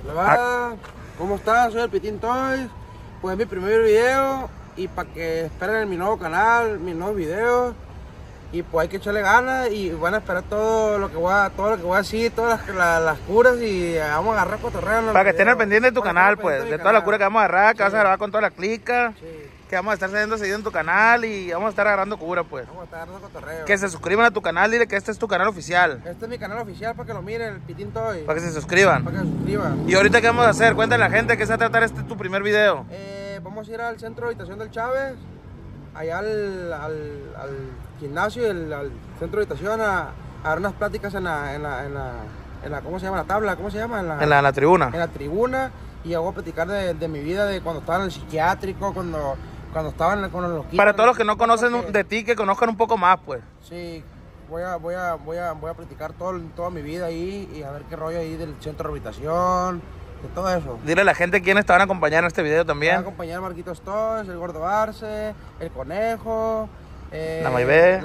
Hola, ¿cómo estás? Soy el Pitín Toys. Pues es mi primer video y para que esperen en mi nuevo canal, mis nuevos videos. Y pues hay que echarle ganas y van a esperar todo lo que voy a decir, todas las curas y vamos a agarrar cotorreo. Para que estén al pendiente de tu canal, pues, de toda la cura que vamos a agarrar, que vas a grabar con toda la clica. Sí. Que vamos a estar saliendo seguido en tu canal y vamos a estar agarrando cura, pues. Vamos a estar agarrando cotorreo. Que se suscriban a tu canal, dile que este es tu canal oficial. Este es mi canal oficial para que lo miren, el Pitín Toys. Para que se suscriban. Para que se suscriban. Y ahorita, ¿qué vamos a hacer? Cuéntale a la gente que se va a tratar este tu primer video. Vamos a ir al centro de habitación del Chávez, allá al gimnasio, al centro de habitación a dar unas pláticas en la ¿cómo se llama? La tabla, ¿cómo se llama? En la tribuna. En la tribuna, y voy a platicar de mi vida, de cuando estaba en el psiquiátrico, cuando estaba con los loquitos. Para todos los que no conocen de ti, que conozcan un poco más, pues. Sí, voy a platicar toda mi vida ahí y a ver qué rollo ahí del centro de rehabilitación, de todo eso. Dile a la gente quiénes te van a acompañar en este video Me va a también. acompañar Marquitos Toys, el Gordo Arce, el Conejo, La Maibé,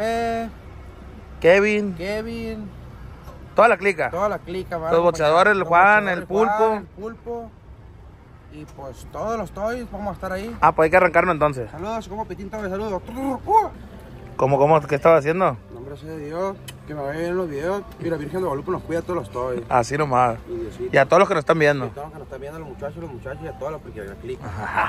Kevin, toda la clica. toda la clica. Los boxeadores, el Juan, el Pulpo. Y pues todos los Toys vamos a estar ahí. Ah, pues hay que arrancarnos entonces. Saludos, como Pitín Toys, saludos. ¿Cómo? ¿Qué estaba haciendo? Nombre sea de Dios, que me vaya bien en los videos. Y la Virgen de Guadalupe nos cuida a todos los Toys. Así nomás. Y Diosito. Y a todos los que nos están Y viendo. a todos los que nos están viendo, los muchachos y a todos los que la clica.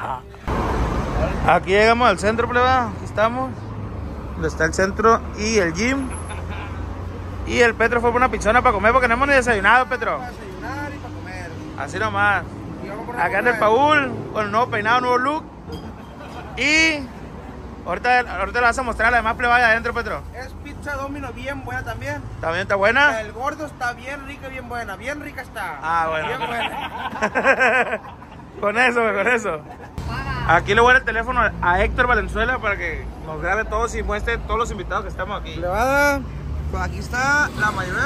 Aquí llegamos al centro, pleba. Aquí estamos. Donde está el centro y el gym. Y el Petro fue por una pichona para comer porque no hemos ni desayunado, Petro. Para desayunar y para comer. Así nomás. Y vamos por Acá en el Paul, con el nuevo peinado, nuevo look. Y ahorita le vas a mostrar a la demás plebada adentro, Petro. Es pizza Domino, bien buena también. ¿También está buena? El gordo está bien rica, bien buena. Bien rica está. Ah, bueno. Bien buena. Con eso. Aquí le voy a dar el teléfono a Héctor Valenzuela para que nos grabe todos y muestre todos los invitados que estamos aquí. Plebada, pues aquí está la Maibé,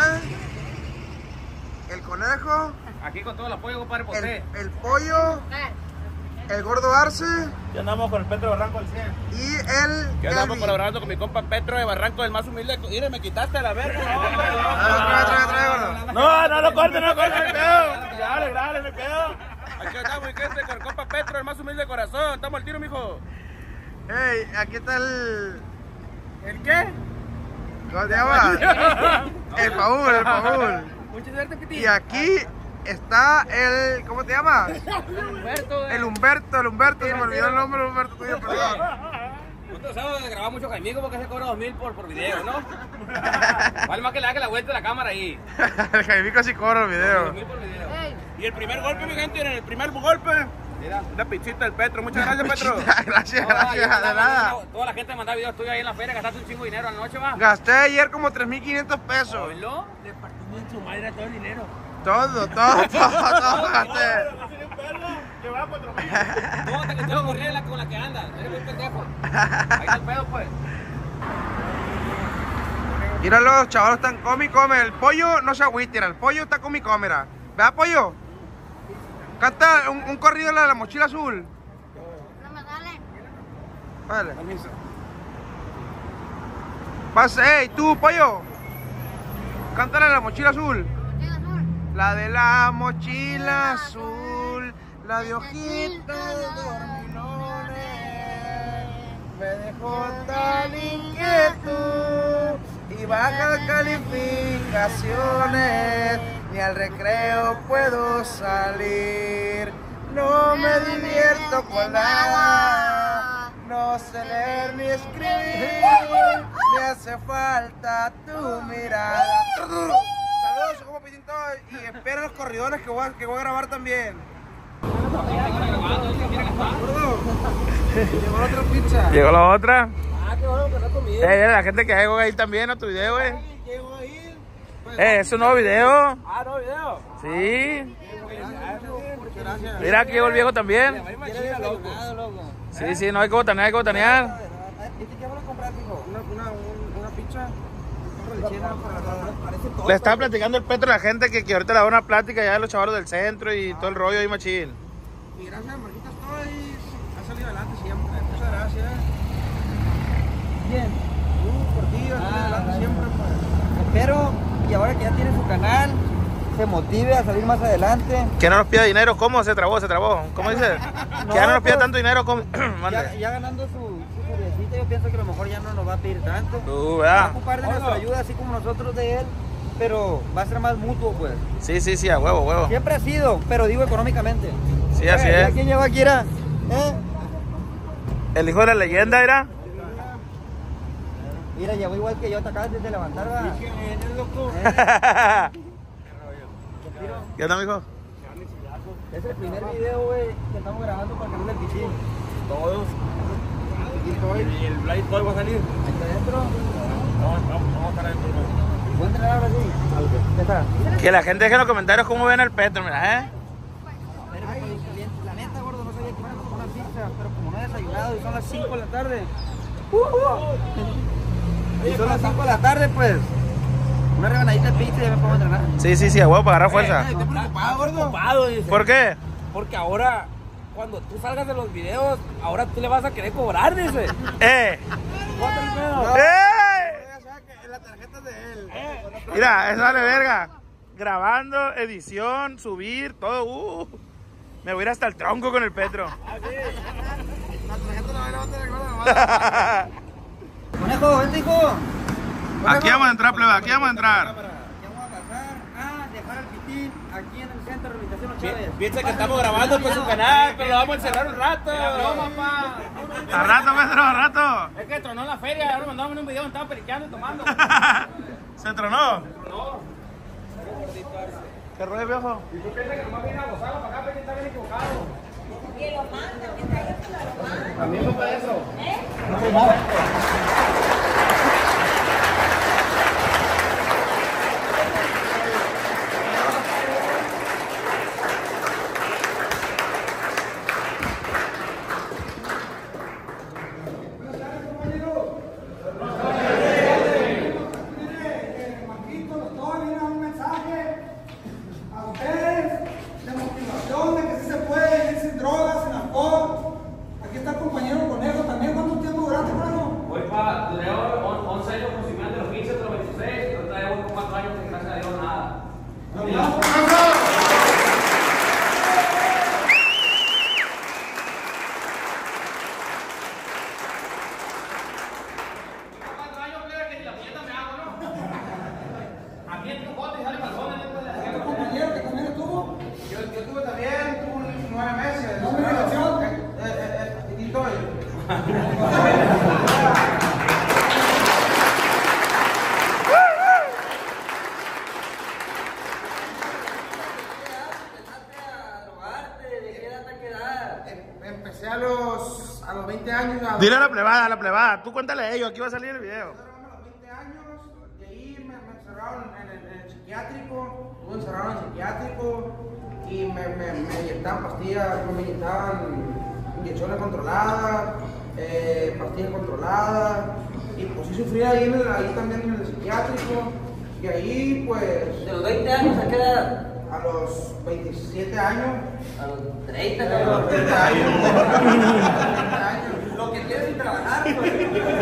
el Conejo, Aquí con todo el apoyo, compadre, por usted. el Pollo, el Gordo Arce Ya andamos con el Petro Barranco al 100. y el Ya andamos Kelvin. colaborando con mi compa Petro de Barranco, el más humilde. Mire, me quitaste la verga. Trae, gordo. No lo corte, me pedo. Dale, me pedo. Aquí estamos, gente, con el compa Petro, el más humilde de corazón. Estamos al tiro, mijo. Hey, aquí está el... ¿El qué? ¿Cómo se llama? El Paul. Mucha suerte, Piti. Y aquí está el... ¿Cómo te llamas? El Humberto, se me olvidó el nombre del Humberto tuyo, perdón. Nosotros sabemos de grabar mucho Jaimico porque se cobra 2000 por video, ¿no? Vale más que le haga la vuelta de la cámara ahí. El Jaimico sí cobra el video. 2000 por video. Y el primer golpe, mi gente, en el primer golpe, Mira. una pizzita del Petro. Muchas gracias, Petro. Gracias, No, yo de mandaba- nada. Toda la gente mandaba videos tuyos ahí en la feria, gastaste un chingo de dinero a la noche, va. Gasté ayer como 3.500 pesos. ¿Oílo? Le partimos en su madre a todo el dinero. Todo gasté. Llevaba 4,000. ¿Cómo te tengo correr con la que anda? Eres muy pendejo. Ahí está el pedo, pues. Mira, los chavalos están come y come. El pollo no se agüita, el pollo está come y come. Mira. ¿Verdad, pollo? Canta un corrido de la mochila azul. No me sale. Vale. Pase, hey, tú, pollo. Cántale la mochila azul. Mochila azul. La de la mochila azul. La de hojitas de dormilones. Me dejó tan inquietud. Y bajas calificaciones. Ni al recreo puedo salir. No me divierto con nada. No sé leer ni escribir. Me hace falta tu mirada. Saludos, como Pitín Toys. Y espera los corridones que voy a grabar también. Gordo, llegó la otra pizza. Llegó la otra. Ah, qué bueno que no comí. La gente que llegó ahí también a tu video, Llegó ahí. es un nuevo video. Ah, no, video. Sí. Muchas gracias. Mira, aquí llegó el viejo también. Loco. Sí, no hay que botanear, hay que botanear. ¿Qué van a comprar, hijo? Una pizza. Le estaba platicando el Petro a la gente que ahorita le da una plática ya de los chavalos del centro y todo el rollo ahí machín. Y gracias a Marquitos Toys. Ha salido adelante siempre. Muchas gracias. Bien, Por ti, ha salido adelante siempre, pues. espero y ahora que ya tiene su canal, se motive a salir más adelante. Que no nos pida dinero, ¿cómo? Se trabó. ¿Cómo dice? No, Que ya no nos pida pues, tanto dinero, ¿cómo? Ya ganando su feriecita, yo pienso que a lo mejor ya no nos va a pedir tanto. Va a ¿Verdad? ocupar de nuestra ayuda, así como nosotros de él, pero va a ser más mutuo, pues. Sí, a huevo. Siempre ha sido, pero digo económicamente. Sí, así ¿Ya es. quién lleva aquí, era? El hijo de la leyenda era. Mira, llegó igual que yo, te acabas de levantar, ¿verdad? ¿Qué onda, mijo? Es el primer video, güey, que estamos grabando para el canal del Pichín. Todos. Y el Blade Boy va a salir. Ahí está adentro. Vamos a estar adentro. ¿Puedo entrar ahora sí? Ya está. Que la gente deje en los comentarios cómo ven el Petro, mira, La neta, gordo, no sabía que iban a comer una pizza, pero como no he desayunado y son las 5 de la tarde. Y son las 5 de la tarde, pues. Una rebanadita de pizza y ya me puedo entrenar. Sí, a huevo para agarrar fuerza. ¿Estás preocupado, gordo? Preocupado, dice. ¿Por qué? Porque ahora, cuando tú salgas de los videos, ahora tú le vas a querer cobrar, dice. ¿Cuánto el pedo? La tarjeta de él. Mira, eso vale verga. Grabando, edición, subir, todo. Me voy a ir hasta el tronco con el Petro. La tarjeta la voy a levantar. Conejo, vente, hijo. Aquí vamos a entrar, plebe, aquí vamos a entrar. Ya vamos a pasar a dejar el pitín aquí en el centro de rehabilitación Los Chávez. Piensa que estamos grabando para su canal, pero lo vamos a encerrar un rato. Broma, pa. A rato, Petro, a rato. Es que tronó la feria, ahora mandamos un video donde estaban periqueando y tomando. ¿Se tronó? No. ¿Qué rollo, viejo? Y tú piensas que nomás viene a gozarlo para acá, pero está bien equivocado. Que lo manda, que está ahí, que lo manda. También fue para eso. Voy para, duré 11 años consiguiendo de los 15 hasta los 26, ahorita llevo 4 años que gracias a Dios nada. Yo tuve también, tuve 9 meses. ¿No me relación? Y estoy. Empecé a los 20 años. Dile a la plebada. Tú cuéntale a ellos, aquí va a salir el video. A los 20 años, de ahí me encerraron en el psiquiátrico, estuve encerrado en el psiquiátrico y me inyectaban pastillas, me inyectaban inyecciones controladas, pastillas controladas, y pues sí sufría ahí también en el psiquiátrico, y ahí pues... ¿De los 20 años a qué edad? A los 27 años. A los 30, A los cabrón. 30 años. 30 años. Lo que quieres sin trabajar, pues.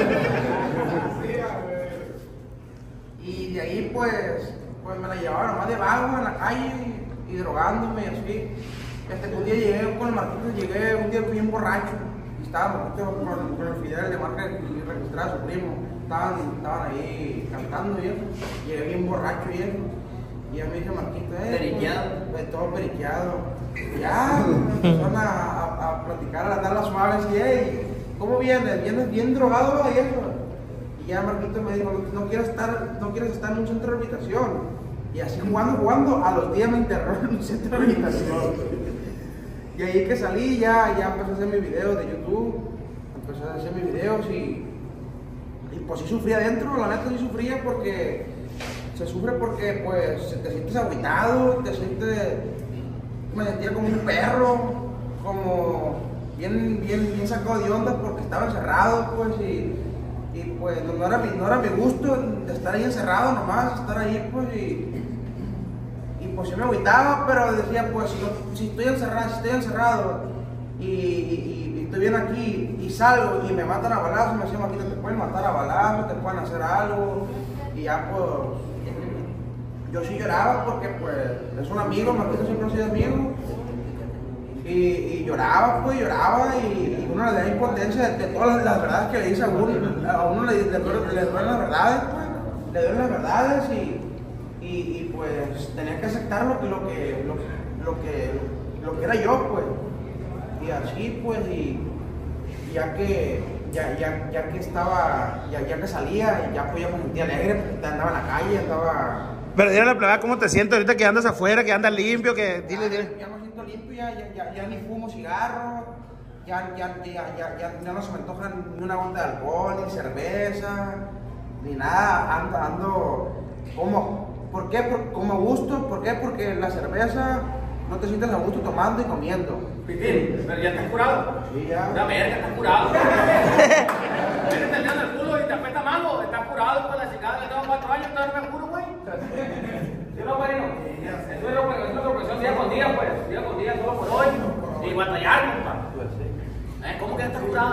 Y de ahí pues me la llevaba nomás de vago en la calle y drogándome y así. Un día llegué con el Marquito, un día bien borracho. Y estaba Marquito con el Fidel de marca y registraba a su primo. Estaban ahí cantando y eso. Llegué bien borracho y eso. Y ya me dice Marquito, Periqueado. pues, todo periqueado. Y ya empezaron a platicar, a dar las suaves y, hey, ¿cómo vienes? ¿Vienes bien drogado y eso? Y ya Marquito me dijo, no quieres estar en un centro de rehabilitación. Y así jugando, a los días me internaron en un centro de rehabilitación. Y ahí que salí, ya empecé a hacer mis videos de YouTube, empecé a hacer mis videos y pues sí sufría adentro, la neta sí sufría porque se sufre porque pues te sientes agüitado, me sentía como un perro, como bien sacado de onda porque estaba encerrado pues y pues no era mi gusto de estar ahí encerrado nomás, estar ahí pues y pues sí me agüitaba, pero decía pues si estoy encerrado y estoy bien aquí y salgo y me matan a balazos, me decían aquí te pueden matar a balazos, te pueden hacer algo y ya pues yo sí lloraba porque pues es un amigo, Marquito siempre ha sido amigo. Y lloraba, pues lloraba y uno le da impotencia de todas las verdades que le dice a uno le duelen las verdades, pues, le duelen las verdades y pues tenía que aceptar lo que era yo, pues. Y así, pues, y ya que salía, ya pues ya me sentía alegre, pues, andaba en la calle, andaba... Pero dile a la plebe cómo te sientes ahorita que andas afuera, que andas limpio, que dile. Ya me siento limpio, ya ni fumo cigarro, ya no se me antoja ni una onda de alcohol, ni cerveza, ni nada, ando como, ¿por qué? Como a gusto, ¿por qué? Porque la cerveza no te sientes a gusto tomando y comiendo. Pitín, pero ya estás curado. Sí, ya. La verga, estás curado. Tienes tendiendo el culo y te apesta mango, estás curado con la chingada, le tengo 4 años, todavía no me curo, güey. ¿Sí no, güey? Eso es la profesión día con día, pues. Día con día, solo por hoy. Y batallar, compa. ¿Cómo que estás curado?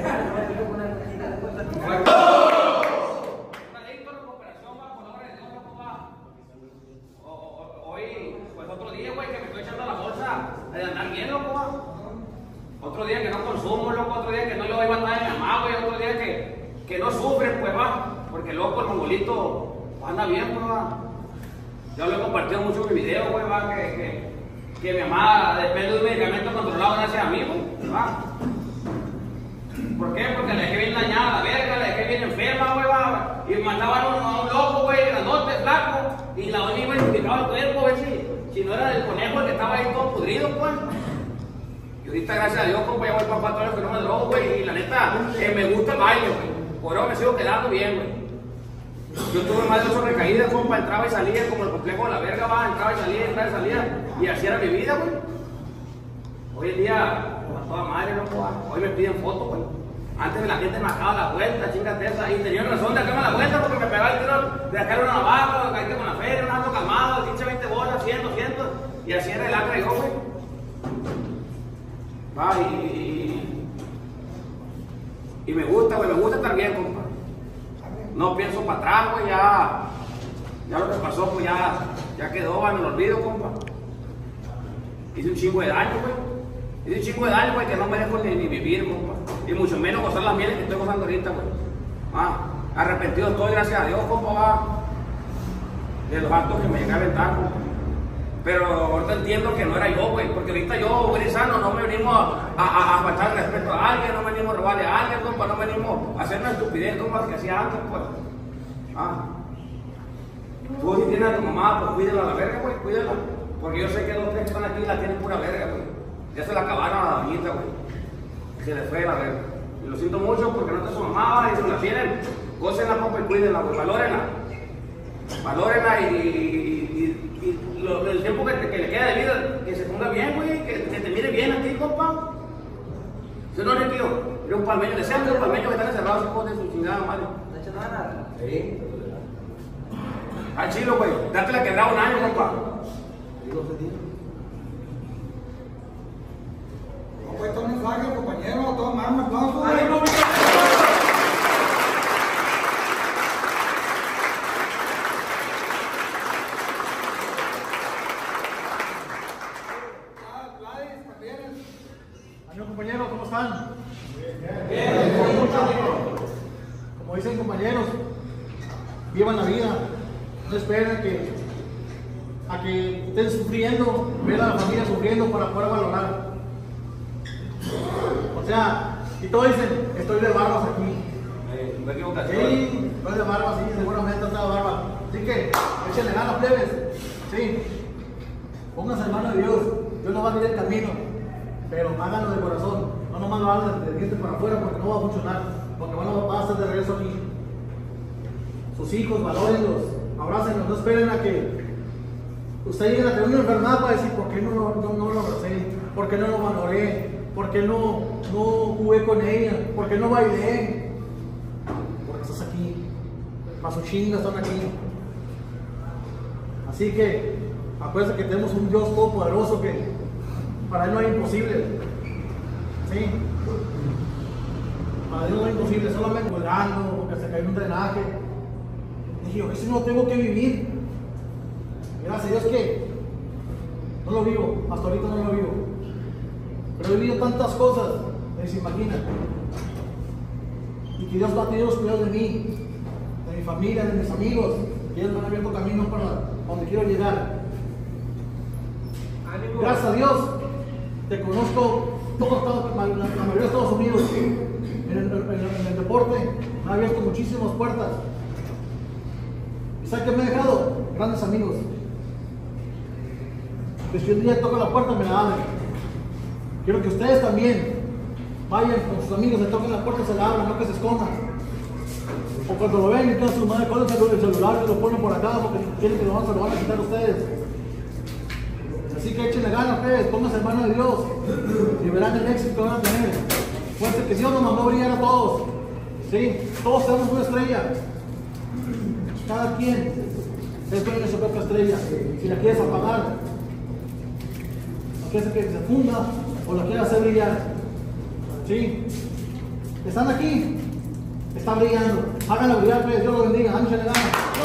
Hoy, pues otro día, güey, que me estoy echando la bolsa de andar bien, loco. Otro día que no consumo, loco. Otro día que no le doy batalla a mi mamá, güey. Otro día que no sufre, pues va. Porque loco, el mongolito anda bien, pues va. Yo lo he compartido mucho en mi video, güey, va. Que mi mamá depende de un medicamento controlado gracias a mí, güey, va. ¿Por qué? Porque la dejé bien dañada, la verga, la dejé bien enferma, güey, va. Y mataban a un loco, güey, grandote, flaco. Y la doña iba y me picaba el cuerpo, a ver si no era el conejo el que estaba ahí todo pudrido, pues. Y ahorita, gracias a Dios, compa, ya voy para todo lo que no me drogo, güey. Y la neta, me gusta el baile, güey. Por eso me sigo quedando bien, güey. Yo tuve más de 8 recaídas, compa, entraba y salía como el complejo de la verga, va, entraba y salía, y así era mi vida, güey. Hoy en día, a toda madre, loco, hoy me piden fotos, güey. Antes la gente me daba la vuelta, chingate esa, y tenía razón de hacerme la vuelta porque me pegaba el tiro de sacar una navaja, de caerte con la feria, un ando calmado, 15, 20 bolas, 100, 200, y así era el acre yo, güey. Va, y me gusta, güey, me gusta estar bien, compa. No pienso para atrás, güey, ya lo que pasó, pues ya quedó en el olvido, compa. Hice un chingo de daño, güey. Hice un chingo de daño, güey, que no merezco ni vivir, compa. Y mucho menos gozar las mieles que estoy gozando ahorita, güey. Arrepentido estoy, gracias a Dios, compa, va. De los actos que me llegué a aventar, compa. Pero ahorita entiendo que no era yo, güey, porque ahorita yo, güey, sano, no me venimos a faltar el respeto a alguien, no me venimos a robarle a alguien, compa, no me venimos a hacer una estupidez, compa, que hacía antes, pues. Tú si tienes a tu mamá, pues cuídela a la verga, güey, cuídela. Porque yo sé que 2 o 3 que están aquí la tienen pura verga, güey. Ya se la acabaron a la doñita, güey. Se le fue la verga. Y lo siento mucho porque no está su mamá, y si la tienen, gócenla, compa, y cuídenla, güey, valórenla. Valórenla el tiempo que le queda de vida, que se ponga bien, güey, que te mire bien a ti, compa. Si no, tío, era un palmeño, desean que un palmeño que están encerrados, hijos de su chingada madre. ¿No he hecho nada? Sí. Chilo, güey, date la quebrada un año, compa. No, pues, todo un saque, compañero, todo más, un aplauso, güey. Compañeros, ¿cómo están? Bien. Como dicen compañeros, vivan la vida, no esperen a que estén sufriendo, ver a la familia sufriendo para poder valorar. O sea, y todos dicen, estoy de barbas aquí. No equivocación. Sí, estoy de barbas, sí, seguramente está de barba. Así que, échenle ganas, plebes. Sí, pónganse en mano de Dios, Dios nos va a abrir el camino. Pero háganlo de corazón, no nomás lo hagan de dientes para afuera porque no va a funcionar, porque van a estar de regreso aquí. Sus hijos, valórenlos, abrácenlos, no esperen a que usted llegue a tener una enfermedad para decir por qué no lo abracé, por qué no lo valoré, por qué no jugué con ella, por qué no bailé. Porque estás aquí, para sus chingas están aquí. Así que acuérdense que tenemos un Dios todopoderoso que para Él no hay imposible. ¿Sí? Para Dios no hay imposible, solamente colgando, porque se cayó un drenaje. Dije yo, eso no tengo que vivir. Gracias a Dios que no lo vivo, hasta ahorita no lo vivo. Pero he vivido tantas cosas, ni se imaginan. Y que Dios va a tener los cuidados de mí, de mi familia, de mis amigos, que ellos me han abierto camino para donde quiero llegar. Gracias a Dios, te conozco la mayoría de Estados Unidos. En el deporte me ha abierto muchísimas puertas. ¿Y sabes qué me ha dejado? Grandes amigos. Que si un día toco la puerta me la abren. Quiero que ustedes también vayan con sus amigos, se toquen la puerta, se la abran, no que se escondan. O cuando lo ven y que su madre con el celular y lo ponen por acá porque quieren que lo van a quitar ustedes. Así que échenle ganas, ustedes, pónganse en manos de Dios y verán el éxito que van a tener. Fuerte que Dios nos mandó a brillar a todos. ¿Sí? Todos tenemos una estrella. Cada quien es dueño de su propia estrella. Si la quieres apagar, no quieres que se funda o la quieres hacer brillar. ¿Sí? Están aquí, están brillando. Háganlo brillar, pues. Dios los bendiga. Échenle ganas.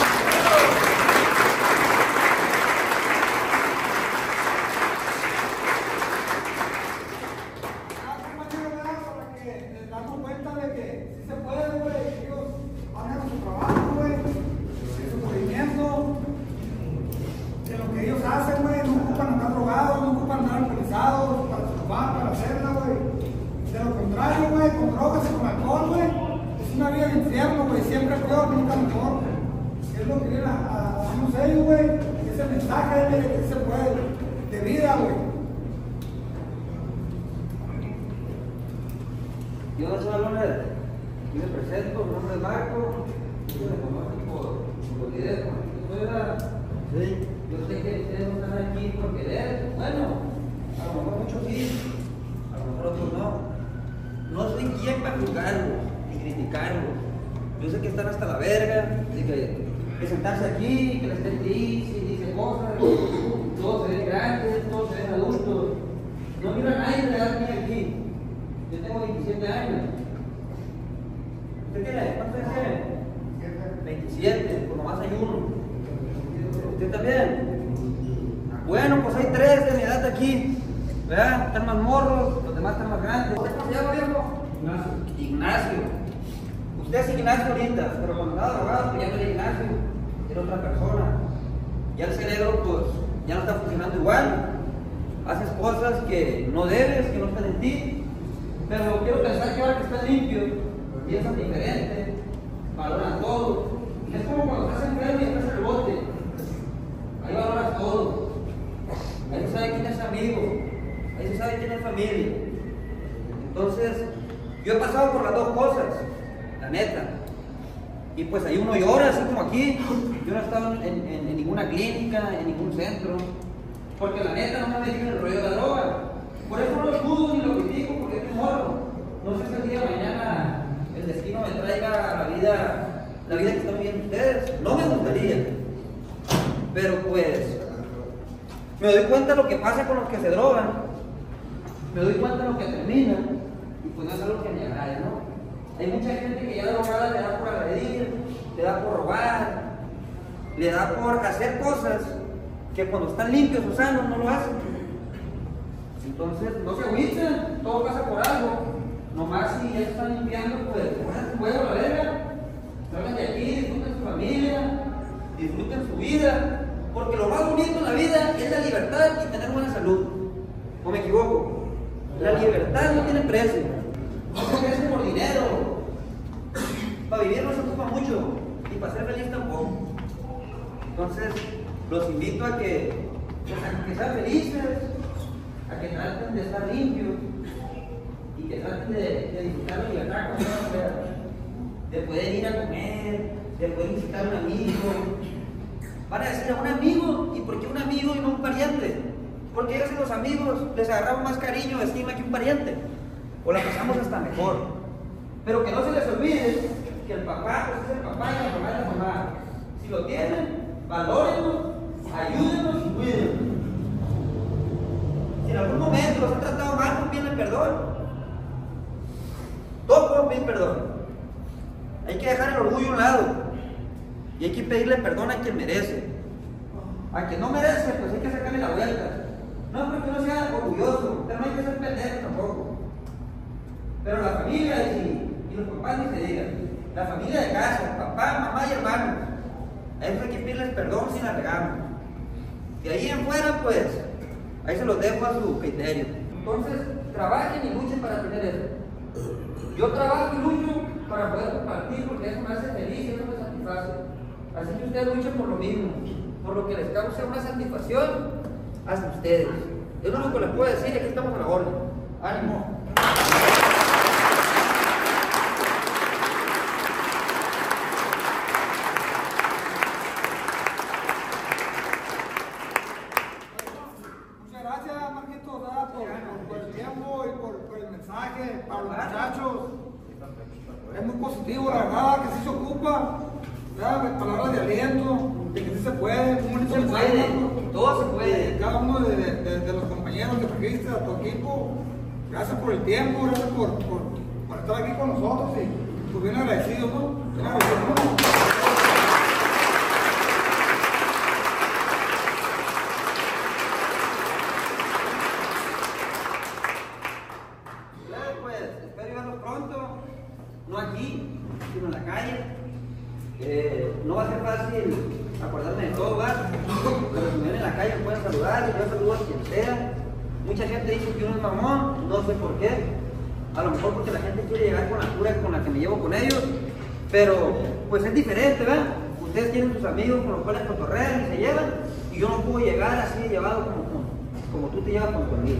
Yo no soy Alones, aquí me presento, mi nombre es Marco, yo me conozco por los videos, sí. Yo sé que ustedes no están aquí por querer, bueno, a lo mejor muchos sí, a lo mejor otros no. No soy quien para juzgarlos ni criticarlos. Yo sé que están hasta la verga, de que sentarse aquí, que la estén dice cosas, todos se ven grandes, todos se ven adultos. No miro a nadie de la edad mía aquí. Yo tengo 27 años. ¿Usted tiene? ¿Cuántos años tiene? 27, pues nomás hay uno. ¿Usted también? Bueno, pues hay 3 de mi edad aquí. ¿Verdad? Están más morros, los demás están más grandes. ¿Cómo se llama, viejo? Ignacio. Usted es Ignacio ahorita, pero cuando estaba drogado, pues ya no era Ignacio, era otra persona. Ya el cerebro, pues, ya no está funcionando igual. Haces cosas que no debes, que no están en ti. Pero quiero pensar que ahora que estás limpio, piensas diferente, valoras todo. Es como cuando estás enfermo y estás en el bote. Ahí valoras todo. Ahí se sabe quién es amigo, ahí se sabe quién es familia. Entonces, yo he pasado por las dos cosas, la neta. Y pues ahí uno llora, así como aquí. Yo no he estado en ninguna clínica, en ningún centro. Porque la neta no me metí en el rollo de la droga. Por eso no lo juzgo ni lo critico, porque es morro. No sé si el día de mañana el destino me traiga la vida que están viviendo ustedes. No me gustaría. Pero pues, me doy cuenta de lo que pasa con los que se drogan. Me doy cuenta de lo que terminan. Y pues no es algo que me agrade, ¿no? Hay mucha gente que ya drogada le da por agredir, le da por robar, le da por hacer cosas que cuando están limpios o sanos no lo hacen. Entonces, no se agüiten, todo pasa por algo. Nomás si ya se están limpiando, pues, pongan su huevo a la verga. Salgan de aquí, disfruten su familia, disfruten su vida. Porque lo más bonito en la vida es la libertad y tener buena salud. ¿O me equivoco? La libertad no tiene precio. No se crece por dinero. Para vivir no se ocupa mucho. Y para ser feliz tampoco. Entonces, los invito a que sean felices, a que traten de estar limpios y que traten de disfrutar la libertad como sea, de poder ir a comer, de poder visitar a un amigo. Van a decir a un amigo, ¿y por qué un amigo y no un pariente? Porque ellos y los amigos les agarramos más cariño, estima que un pariente, o la pasamos hasta mejor. Pero que no se les olvide que el papá pues es el papá y la mamá es la mamá. Si lo tienen, valórenlo, ayúdenlos y cuídenlos. Si en algún momento los han tratado mal, no piden perdón. Todos podemos pedir perdón. Hay que dejar el orgullo a un lado y hay que pedirle perdón a quien merece. A quien no merece, pues hay que sacarle la vuelta. No es porque uno sea orgulloso, pero no hay que ser pendejo tampoco. Pero la familia y los papás ni se digan. La familia de casa, papá, mamá y hermanos. A ellos hay que pedirles perdón si la regamos. De ahí en fuera, pues, ahí se los dejo a su criterio. Entonces, trabajen y luchen para tener eso. Yo trabajo y lucho para poder compartir porque eso me hace feliz y eso me satisface. Así que ustedes luchen por lo mismo, por lo que les causa una satisfacción hacia ustedes. Es lo único que les puedo decir, aquí estamos a la orden. ¡Ánimo! Muchas gracias, Marquito, por el tiempo y por el mensaje para los muchachos. Es muy positivo, la verdad, que sí se ocupa. Palabras de aliento, de que sí se puede, un bonito mensaje. Todo se puede. Cada uno de los compañeros que trajiste a tu equipo, gracias por el tiempo, gracias por estar aquí con nosotros y pues bien agradecido, ¿no? Bien agradecido, ¿no? Espero verlos pronto, no aquí, sino en la calle. No va a ser fácil acordarme de todo, ¿verdad? Pero si me ven en la calle me pueden saludar, yo saludo a quien sea. Mucha gente dice que uno es mamón, no sé por qué. A lo mejor porque la gente quiere llegar con la cura con la que me llevo con ellos. Pero pues es diferente, ¿verdad? Ustedes tienen sus amigos con los cuales cotorrean y se llevan. Y yo no puedo llegar así de llevado como tú te llevas conmigo.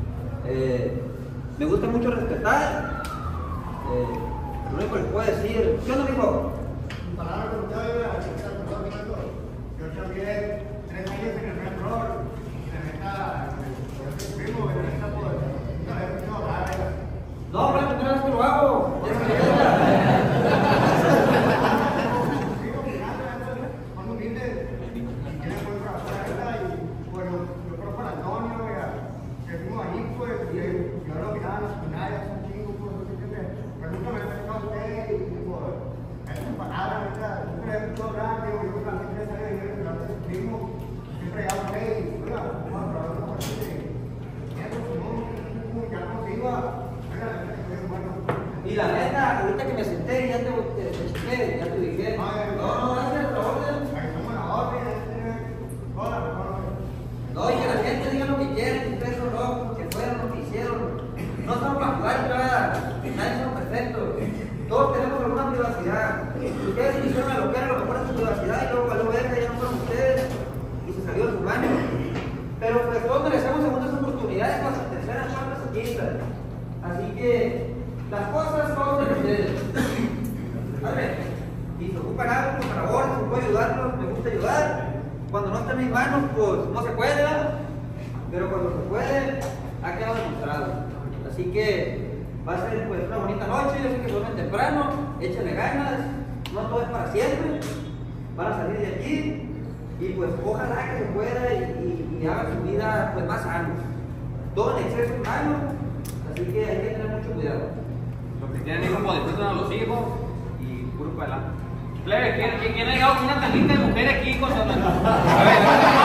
Me gusta mucho respetar. Lo único que les puedo decir, ¿qué onda, mijo? Palabra que usted oye, yo también 3 años en el metro y la neta, primo, la neta, pues, no le he escuchado hablar. No, pero la primera vez que lo hago. Son humildes y tienen buen corazón, la verdad, y bueno, yo creo por Antonio, que fuimos ahí, pues, y ahora lo miraban las secundarias, son chingos, pues, pero nunca me he escuchado a usted y, pues, esas palabras, ¿verdad? Nunca le he escuchado hablar, yo creo que la gente sale de ahí, pero antes primo, siempre ya lo ve y, oiga, vamos a hablar una parte de eso, ya no se iba, oiga, bueno. Y la neta, ahorita que me senté, ya te chequé, ya te dije. No, gracias a la orden. Ahí estamos a la orden, hola, No, y que la gente diga lo que quiere, que ustedes son locos, que fueron lo que hicieron. No estamos para jugar, nada, nadie son perfectos. Todos tenemos alguna privacidad. Ustedes hicieron a lo que era lo mejor en su privacidad y luego valió verga, ya no fueron ustedes y se salió de sus manos. Pero pues todos merecemos segundas oportunidades para las terceras, cuartas y quintas. Así que las cosas todos de ustedes. ¿Vale? Y se ocupan algo, por favor, si puedo ayudarlos, me gusta ayudar. Cuando no está en mis manos, pues no se puede, ¿verdad? Pero cuando se puede, ha quedado demostrado. Así que va a ser pues una bonita noche, yo sé que duermen temprano, échenle ganas, no todo es para siempre, van a salir de aquí y pues ojalá que se pueda y hagan su vida pues más sanos. Todo en exceso es malo, así que hay que tener mucho cuidado. Los que tienen hijos, pues disfrutan a los hijos y puro para adelante. Plebe, ¿quién ha llegado con una tanita de mujeres aquí con su... A ver,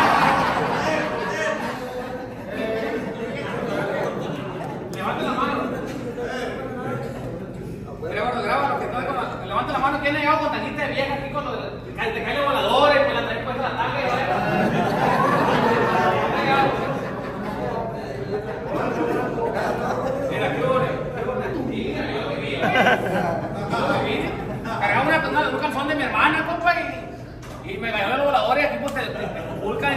levanten la mano. Graba los que están con la... Levanten la mano, ¿quién ha llegado con tanita de vieja aquí con los... Te caen los voladores, que la traen puesta la tanga y mira, qué cargaba un calzón de mi hermana, compa, y me cayó los voladores y aquí pues te convulcan.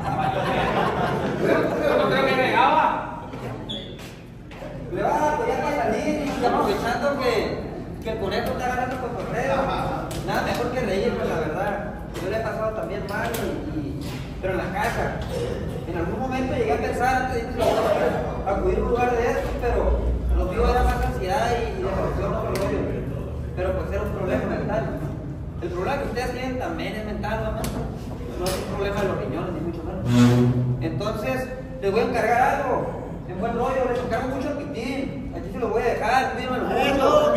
No creo que llegaba. Claro, pues ya para salir y estamos aprovechando que el conejo está ganando cotorreo. Nada mejor que reír, pues la verdad. Yo le he pasado también mal, pero en la casa. En algún momento llegué a pensar antes de acudir a un lugar de estos, pero lo mío era más ansiedad y depresión, no rollo. Pero pues era un problema mental. El problema que ustedes tienen también es mental, ¿no? No es un problema de los riñones, ni mucho menos. Entonces, les voy a encargar algo. En buen rollo, les encargo mucho el pitín. Aquí se lo voy a dejar, cuídenmelo mucho.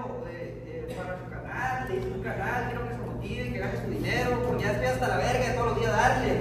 para su canal, le hice un canal, quiero que se motive, que gane su dinero, porque ya estoy hasta la verga de todos los días darle.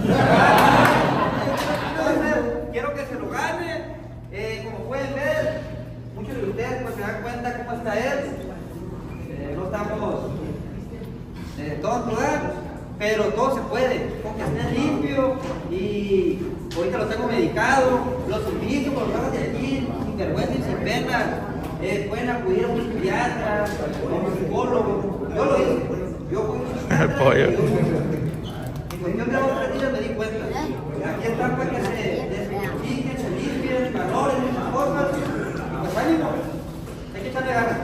Entonces, quiero que se lo gane. Como pueden ver, muchos de ustedes pues se dan cuenta cómo está él. No estamos tontos, pero todo se puede, con que esté limpio. Y ahorita lo tengo medicado. Los invito por los lados de aquí, sin vergüenza y sin pena. Pueden acudir a un psiquiatra, a un psicólogo. Yo lo hice. Yo fui a un psiquiatra. El pollo. En cuestión de 2 o 3 días me di cuenta. Aquí está para que se desintoxiquen, se limpien, valoren esas cosas. Pues ánimo, hay que echarle ganas.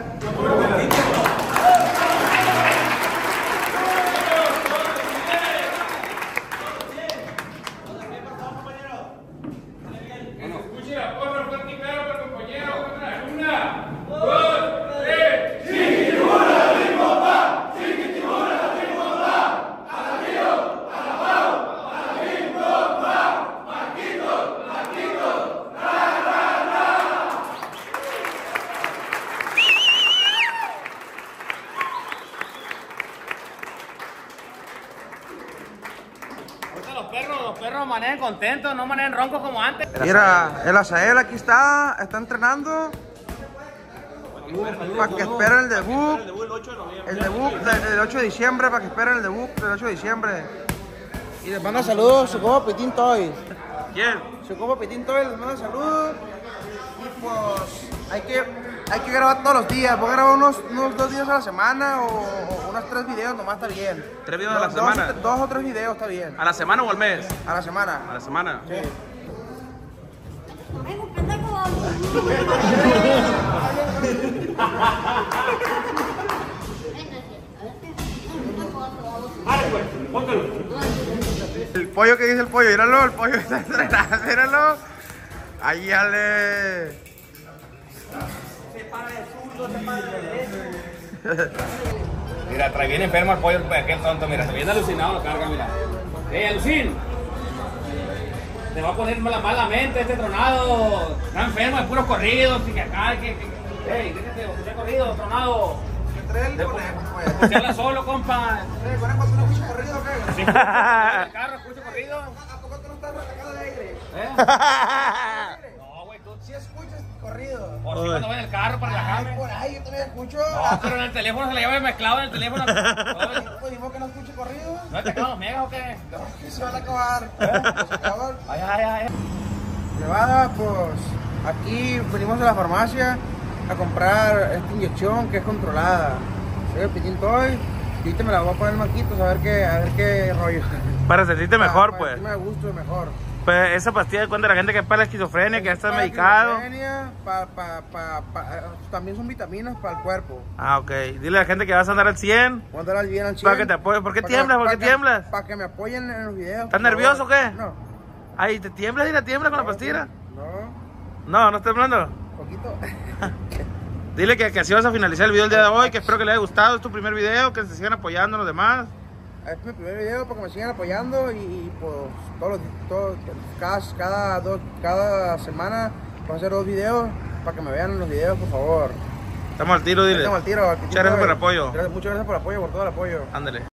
Los perros manejan contentos, no manejan roncos como antes. Mira, el Azael aquí está entrenando para que esperen el debut. El debut del 8 de diciembre, para que esperen el debut del 8 de diciembre. Y les manda saludos su compa Pitín Toys. ¿Quién? Su compa Pitín Toys les manda saludos. Y pues hay que grabar todos los días. Voy a grabar unos 2 días a la semana o unos 3 videos, nomás está bien. 3 videos a la semana. 2 o 3 videos está bien. ¿A la semana o al mes? A la semana. A la semana. Sí. Ay, un pendejo. El pollo que dice el pollo, míralo, el pollo está entrenando, míralo. Ahí ya le... Se para de zurdo, se para de derecho. Mira, trae bien enfermo al pollo, aquel tonto, mira, se viene alucinado la carga, mira. Alucín, te va a poner malamente este tronado. Está enfermo de puros corridos, y que acá, déjate, escuché corrido, tronado. Trae el conejo, pues. Pues se habla solo, compa. ¿Conejo, tú no escuchas corrido o qué? Sí, en el carro, escucho corrido. ¿A poco tú no estás atacado de aire? No, güey, tú. Sí escuchas corrido. Por si cuando voy en el carro para Ay, relajarme. por ahí, yo también escucho. No, pero en el teléfono se le lleva mezclado en el teléfono. Pues digo que no escuche corrido. ¿No te quedan los megas o qué? No, que se van a acabar. Se acaban. Ay. Nevada, pues aquí venimos a la farmacia a comprar esta inyección que es controlada. Soy el Pitín Toy y ahorita me la voy a poner maquitos a ver qué rollo. Para sentirte mejor, Para pues. sentirme a gusto mejor. Pues esa pastilla de cuenta la gente que es para la esquizofrenia, que ya está medicado. Esquizofrenia, también son vitaminas para el cuerpo. Ah, ok. Dile a la gente que vas a andar al 100. Voy a andar bien al 100. Para que te apoyen. ¿Por qué tiemblas? ¿Por qué tiemblas? Para que me apoyen en los videos. ¿Estás por nervioso o favor. qué? No. Ay, ¿te tiemblas? Dile, tiemblas con la pastilla. No, No estás hablando. poquito. Dile que así vas a finalizar el video el día de hoy, que espero que les haya gustado. Es tu primer video, que se sigan apoyando los demás. Este es mi primer video para que me sigan apoyando y pues cada semana voy a hacer 2 videos para que me vean en los videos, por favor. Estamos al tiro, dile. Estamos al tiro. Muchas gracias por el apoyo. Muchas gracias por el apoyo, por todo el apoyo. Ándale.